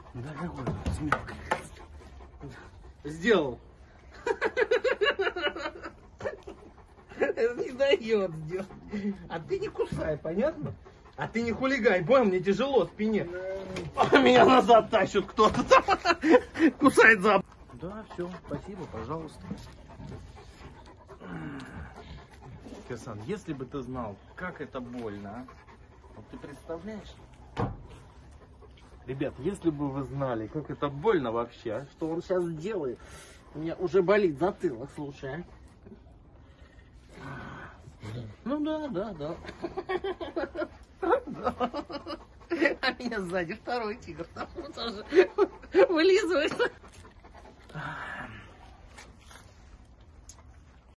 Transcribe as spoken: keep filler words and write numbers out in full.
Дорогой, смелка. Сделал. Это не дает сделать. А ты не кусай, понятно? А ты не хулигай, понял? Мне тяжело в спине. А меня назад тащит кто-то. Кусает за... Да, все, спасибо, пожалуйста. Кирсан, если бы ты знал, как это больно, а? Вот ты представляешь? Ребят, если бы вы знали, как это больно вообще, а? Что он сейчас делает, у меня уже болит затылок, слушай. А? Ну да, да, да. А меня сзади второй тигр там тоже вылизывается.